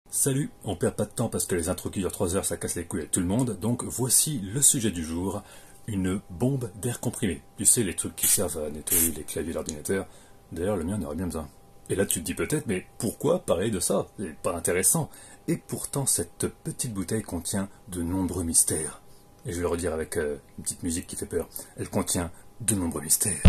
Salut, on perd pas de temps parce que les intros qui durent 3 heures ça casse les couilles à tout le monde, donc voici le sujet du jour, une bombe d'air comprimé. Tu sais, les trucs qui servent à nettoyer les claviers de l'ordinateur, d'ailleurs le mien en aurait bien besoin. Et là tu te dis peut-être, mais pourquoi parler de ça? C'est pas intéressant. Et pourtant cette petite bouteille contient de nombreux mystères. Et je vais le redire avec une petite musique qui fait peur, elle contient de nombreux mystères.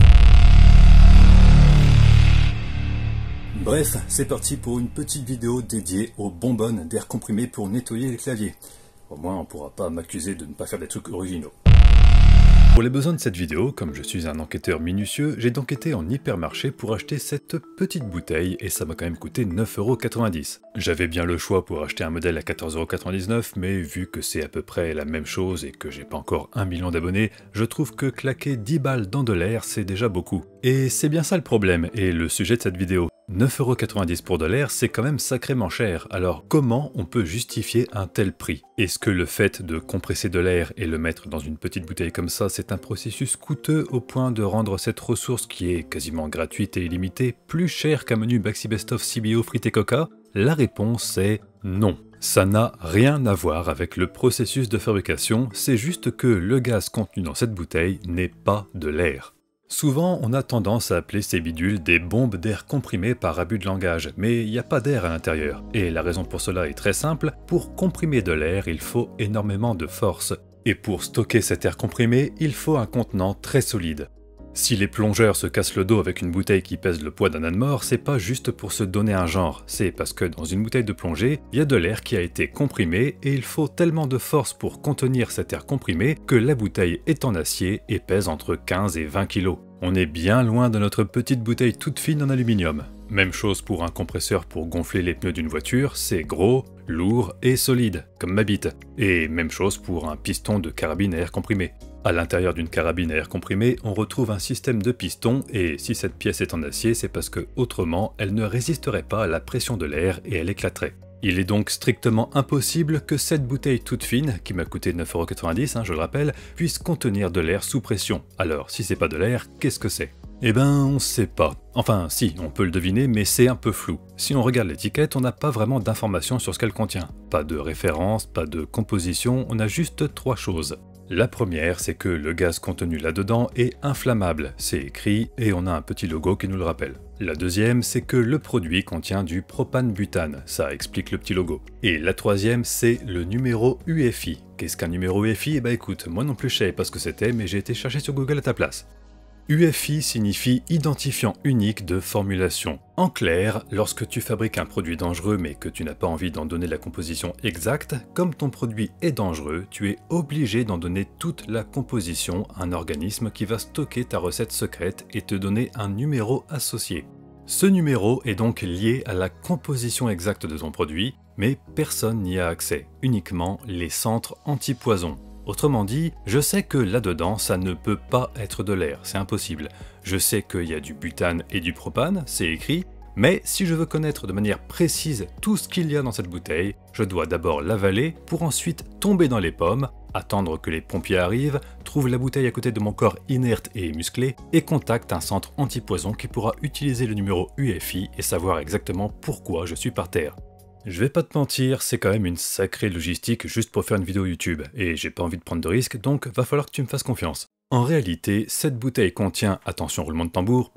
Bref, c'est parti pour une petite vidéo dédiée aux bonbonnes d'air comprimé pour nettoyer les claviers. Au moins, on pourra pas m'accuser de ne pas faire des trucs originaux. Pour les besoins de cette vidéo, comme je suis un enquêteur minutieux, j'ai donc été en hypermarché pour acheter cette petite bouteille et ça m'a quand même coûté 9,90 €. J'avais bien le choix pour acheter un modèle à 14,99 €, mais vu que c'est à peu près la même chose et que j'ai pas encore 1 million d'abonnés, je trouve que claquer 10 balles dans de l'air, c'est déjà beaucoup. Et c'est bien ça le problème et le sujet de cette vidéo. 9,90 € pour de l'air, c'est quand même sacrément cher. Alors comment on peut justifier un tel prix? Est-ce que le fait de compresser de l'air et le mettre dans une petite bouteille comme ça, c'est un processus coûteux au point de rendre cette ressource qui est quasiment gratuite et illimitée plus chère qu'un menu Baxi Best of CBO frites et coca? La réponse est non. Ça n'a rien à voir avec le processus de fabrication, c'est juste que le gaz contenu dans cette bouteille n'est pas de l'air. Souvent, on a tendance à appeler ces bidules des bombes d'air comprimé par abus de langage, mais il n'y a pas d'air à l'intérieur. Et la raison pour cela est très simple, pour comprimer de l'air, il faut énormément de force. Et pour stocker cet air comprimé, il faut un contenant très solide. Si les plongeurs se cassent le dos avec une bouteille qui pèse le poids d'un âne mort, c'est pas juste pour se donner un genre, c'est parce que dans une bouteille de plongée, il y a de l'air qui a été comprimé et il faut tellement de force pour contenir cet air comprimé que la bouteille est en acier et pèse entre 15 et 20 kg. On est bien loin de notre petite bouteille toute fine en aluminium. Même chose pour un compresseur pour gonfler les pneus d'une voiture, c'est gros, lourd et solide, comme ma bite. Et même chose pour un piston de carabine à air comprimé. À l'intérieur d'une carabine à air comprimé, on retrouve un système de pistons et si cette pièce est en acier, c'est parce que autrement, elle ne résisterait pas à la pression de l'air et elle éclaterait. Il est donc strictement impossible que cette bouteille toute fine, qui m'a coûté 9,90 €, je le rappelle, puisse contenir de l'air sous pression. Alors, si c'est pas de l'air, qu'est-ce que c'est? Eh ben, on sait pas. Enfin, si, on peut le deviner, mais c'est un peu flou. Si on regarde l'étiquette, on n'a pas vraiment d'informations sur ce qu'elle contient. Pas de référence, pas de composition, on a juste 3 choses. La première, c'est que le gaz contenu là-dedans est inflammable, c'est écrit et on a un petit logo qui nous le rappelle. La deuxième, c'est que le produit contient du propane-butane, ça explique le petit logo. Et la troisième, c'est le numéro UFI. Qu'est-ce qu'un numéro UFI? Eh ben écoute, moi non plus je savais pas ce que c'était, mais j'ai été chercher sur Google à ta place. UFI signifie identifiant unique de formulation. En clair, lorsque tu fabriques un produit dangereux mais que tu n'as pas envie d'en donner la composition exacte, comme ton produit est dangereux, tu es obligé d'en donner toute la composition à un organisme qui va stocker ta recette secrète et te donner un numéro associé. Ce numéro est donc lié à la composition exacte de ton produit, mais personne n'y a accès, uniquement les centres anti-poison. Autrement dit, je sais que là-dedans, ça ne peut pas être de l'air, c'est impossible. Je sais qu'il y a du butane et du propane, c'est écrit, mais si je veux connaître de manière précise tout ce qu'il y a dans cette bouteille, je dois d'abord l'avaler pour ensuite tomber dans les pommes, attendre que les pompiers arrivent, trouvent la bouteille à côté de mon corps inerte et musclé et contactent un centre anti-poison qui pourra utiliser le numéro UFI et savoir exactement pourquoi je suis par terre. Je vais pas te mentir, c'est quand même une sacrée logistique juste pour faire une vidéo YouTube, et j'ai pas envie de prendre de risques, donc va falloir que tu me fasses confiance. En réalité, cette bouteille contient, attention roulement de tambour,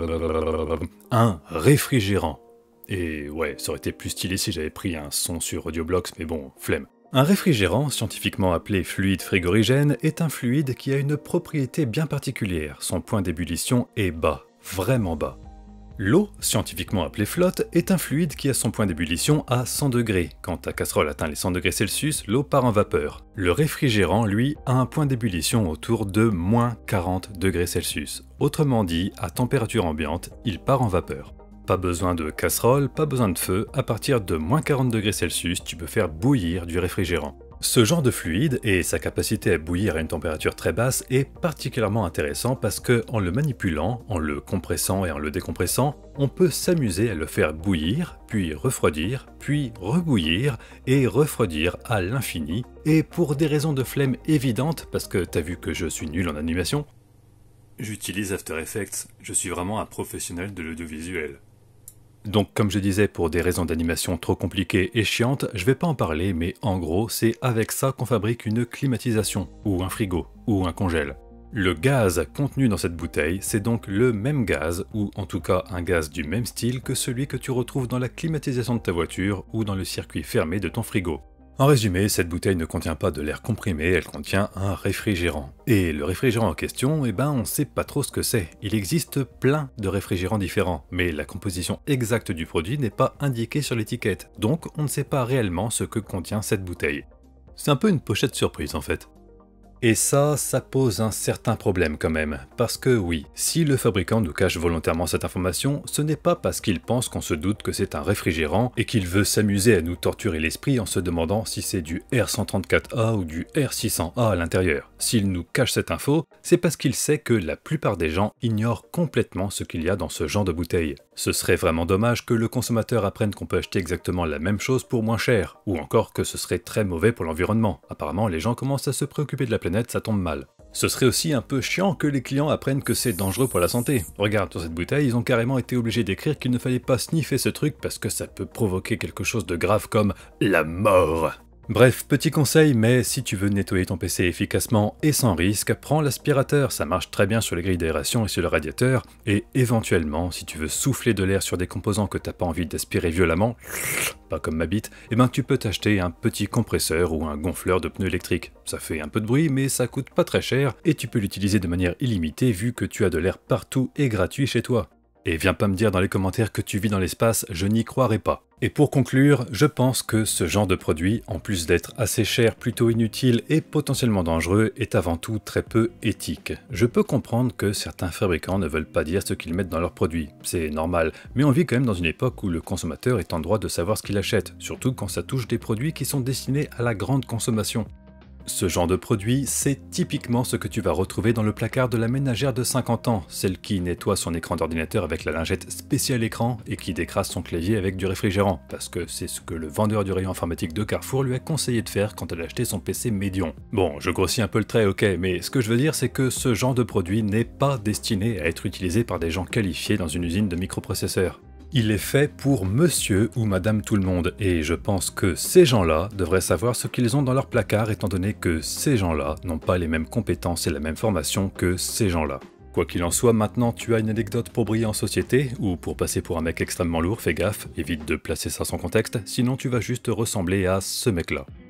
un réfrigérant. Et ouais, ça aurait été plus stylé si j'avais pris un son sur Audioblox, mais bon, flemme. Un réfrigérant, scientifiquement appelé fluide frigorigène, est un fluide qui a une propriété bien particulière, son point d'ébullition est bas, vraiment bas. L'eau, scientifiquement appelée flotte, est un fluide qui a son point d'ébullition à 100 degrés. Quand ta casserole atteint les 100 degrés Celsius, l'eau part en vapeur. Le réfrigérant, lui, a un point d'ébullition autour de moins 40 degrés Celsius. Autrement dit, à température ambiante, il part en vapeur. Pas besoin de casserole, pas besoin de feu, à partir de moins 40 degrés Celsius, tu peux faire bouillir du réfrigérant. Ce genre de fluide et sa capacité à bouillir à une température très basse est particulièrement intéressant parce que en le manipulant, en le compressant et en le décompressant, on peut s'amuser à le faire bouillir, puis refroidir, puis rebouillir et refroidir à l'infini. Et pour des raisons de flemme évidentes, parce que t'as vu que je suis nul en animation, j'utilise After Effects, je suis vraiment un professionnel de l'audiovisuel. Donc comme je disais, pour des raisons d'animation trop compliquées et chiantes, je vais pas en parler, mais en gros, c'est avec ça qu'on fabrique une climatisation, ou un frigo, ou un congèle. Le gaz contenu dans cette bouteille, c'est donc le même gaz, ou en tout cas un gaz du même style que celui que tu retrouves dans la climatisation de ta voiture ou dans le circuit fermé de ton frigo. En résumé, cette bouteille ne contient pas de l'air comprimé, elle contient un réfrigérant. Et le réfrigérant en question, on sait pas trop ce que c'est. Il existe plein de réfrigérants différents, mais la composition exacte du produit n'est pas indiquée sur l'étiquette, donc on ne sait pas réellement ce que contient cette bouteille. C'est un peu une pochette surprise en fait. Et ça pose un certain problème quand même, parce que oui, si le fabricant nous cache volontairement cette information, ce n'est pas parce qu'il pense qu'on se doute que c'est un réfrigérant et qu'il veut s'amuser à nous torturer l'esprit en se demandant si c'est du R134A ou du R600A à l'intérieur. S'il nous cache cette info, c'est parce qu'il sait que la plupart des gens ignorent complètement ce qu'il y a dans ce genre de bouteille. Ce serait vraiment dommage que le consommateur apprenne qu'on peut acheter exactement la même chose pour moins cher, ou encore que ce serait très mauvais pour l'environnement. Apparemment, les gens commencent à se préoccuper de la planète, ça tombe mal. Ce serait aussi un peu chiant que les clients apprennent que c'est dangereux pour la santé. Regarde, sur cette bouteille, ils ont carrément été obligés d'écrire qu'il ne fallait pas sniffer ce truc parce que ça peut provoquer quelque chose de grave comme la mort. Bref, petit conseil, mais si tu veux nettoyer ton PC efficacement et sans risque, prends l'aspirateur, ça marche très bien sur les grilles d'aération et sur le radiateur, et éventuellement, si tu veux souffler de l'air sur des composants que t'as pas envie d'aspirer violemment, pas comme ma bite, tu peux t'acheter un petit compresseur ou un gonfleur de pneus électriques. Ça fait un peu de bruit, mais ça coûte pas très cher, et tu peux l'utiliser de manière illimitée vu que tu as de l'air partout et gratuit chez toi. Et viens pas me dire dans les commentaires que tu vis dans l'espace, je n'y croirais pas. Et pour conclure, je pense que ce genre de produit, en plus d'être assez cher, plutôt inutile et potentiellement dangereux, est avant tout très peu éthique. Je peux comprendre que certains fabricants ne veulent pas dire ce qu'ils mettent dans leurs produits, c'est normal, mais on vit quand même dans une époque où le consommateur est en droit de savoir ce qu'il achète, surtout quand ça touche des produits qui sont destinés à la grande consommation. Ce genre de produit, c'est typiquement ce que tu vas retrouver dans le placard de la ménagère de 50 ans, celle qui nettoie son écran d'ordinateur avec la lingette spéciale écran et qui décrasse son clavier avec du réfrigérant, parce que c'est ce que le vendeur du rayon informatique de Carrefour lui a conseillé de faire quand elle a acheté son PC Medion. Bon, je grossis un peu le trait, ok, mais ce que je veux dire c'est que ce genre de produit n'est pas destiné à être utilisé par des gens qualifiés dans une usine de microprocesseurs. Il est fait pour monsieur ou madame tout le monde, et je pense que ces gens-là devraient savoir ce qu'ils ont dans leur placard étant donné que ces gens-là n'ont pas les mêmes compétences et la même formation que ces gens-là. Quoi qu'il en soit, maintenant tu as une anecdote pour briller en société, ou pour passer pour un mec extrêmement lourd, fais gaffe, évite de placer ça sans contexte, sinon tu vas juste ressembler à ce mec-là.